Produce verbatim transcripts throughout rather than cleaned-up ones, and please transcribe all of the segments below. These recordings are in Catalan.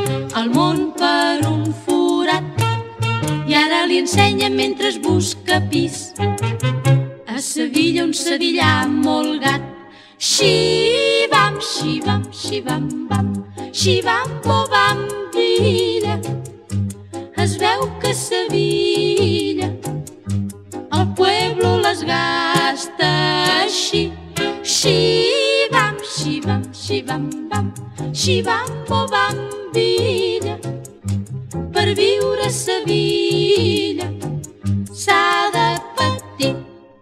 el món per un forat i ara li ensenya mentre es busca pis. A Sevilla un sevillà molt gat. Xi-bam, xi-bam, xi-bam, bam, xi-bam, bo-bam, villa. Es veu que a Sevilla el pueblo les gasta així. Xi-bam, xi-bam, xi-bam, bam, xi-bam, bo-bam, villa. Per viure a Sevilla s'ha de patir.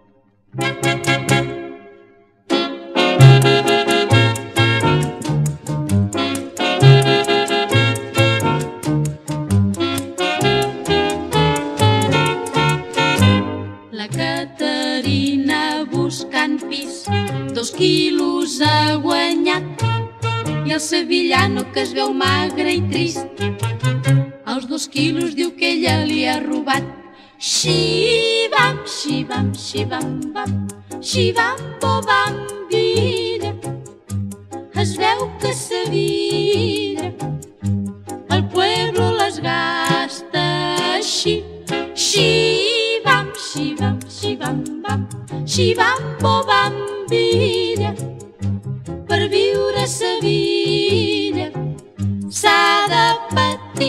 La Caterina buscant pis, dos quilos ha guanyat, i el sevillano que es veu magre i trist, els dos quilos diu que ella li ha robat. Xi-bam, xi-bam, xi-bam, bam, xi-bam, bo-bam, villa. Es veu que a Sevilla el pueblo les gasta així. Xi-bam, xi-bam, xi-bam, bam, xi-bam, bo-bam, villa. Per viure a Sevilla s'ha de patir.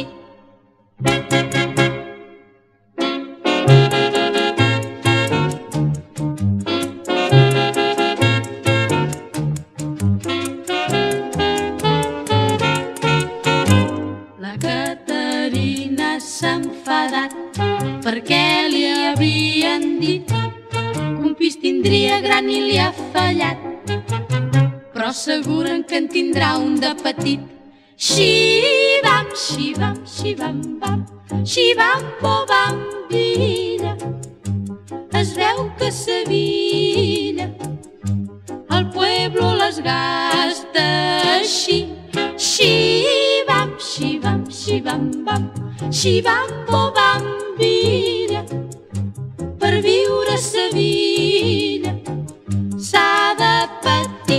La Caterina s'ha enfadat perquè li havien dit que un pis tindria gran i li ha fallat, però asseguren que en tindrà un de petit. Xi-bam, xi-bam, xi-bam, bam, xi-bam, bo-bam, villa. Es veu que a Sevilla el pueblo les gasta així. Xi-bam, xi-bam, xi-bam, bam, xi-bam, bo-bam, villa. Per viure a Sevilla s'ha de patir.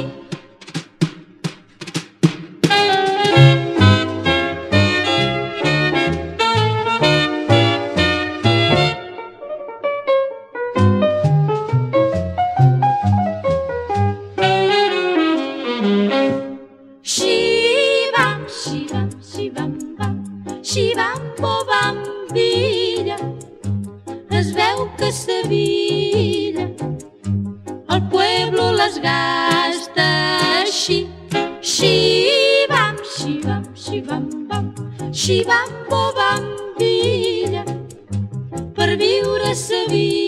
Xi-bam, xi-bam, xi-bam, bam, xi-bam, bo-bam, villa. Es veu que a Sevilla el pueblo les gasta així. Xi-bam, xi-bam, xi-bam, bam, xi-bam, bo-bam, villa. Per viure a Sevilla